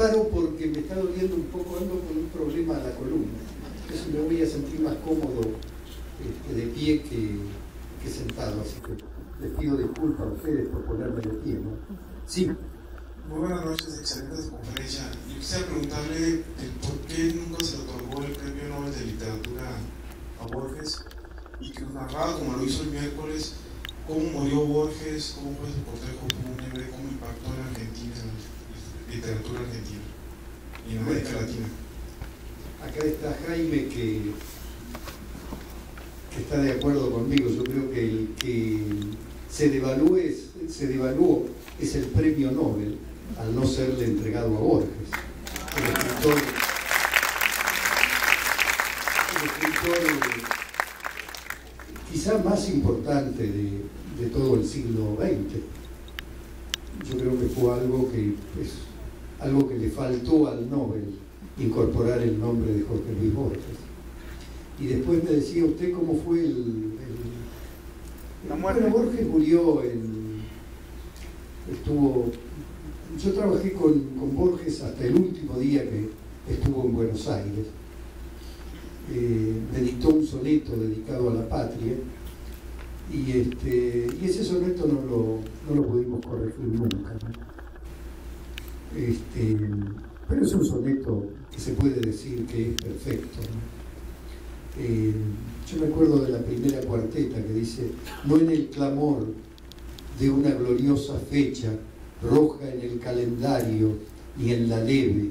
paro porque me está doliendo un poco, ando con un problema a la columna. Entonces me voy a sentir más cómodo de pie que sentado, así que les pido disculpas a ustedes por ponerme de pie, ¿no? Sí. Muy buenas noches, excelente conferencia. Yo quisiera preguntarle por qué nunca se le otorgó el Premio Nobel de Literatura a Borges y que nos narraba, como lo hizo el miércoles, cómo murió Borges, cómo fue su cortejo fúnebre, cómo impactó en Argentina, en la literatura argentina y en América Latina. Acá está Jaime que está de acuerdo conmigo. Yo creo que el que se devaluó es el premio Nobel al no serle entregado a Borges, el escritor quizá más importante de todo el siglo XX. Yo creo que fue algo que le faltó al Nobel, incorporar el nombre de Jorge Luis Borges. Y después me decía usted cómo fue la muerte. Bueno, Borges murió yo trabajé con Borges hasta el último día que estuvo en Buenos Aires. Me dictó un soneto dedicado a la patria y ese soneto no lo pudimos corregir nunca, ¿no? Pero es un soneto que se puede decir que es perfecto, ¿no? Yo me acuerdo de la primera cuarteta que dice: no en el clamor de una gloriosa fecha roja en el calendario ni en la leve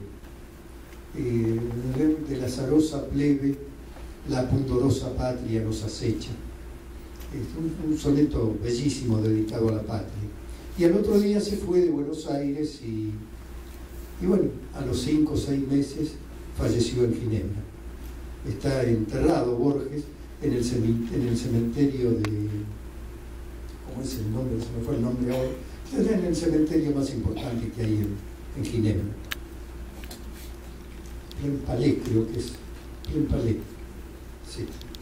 de la azarosa plebe la pundorosa patria nos acecha. Es un soneto bellísimo dedicado a la patria. Y al otro día se fue de Buenos Aires y bueno, a los 5 o 6 meses falleció en Ginebra. Está enterrado Borges en el cementerio de... ¿Cómo es el nombre? Se me fue el nombre ahora. Está en el cementerio más importante que hay en Ginebra. Plaine Palais, creo que es. Plaine Palais. Sí.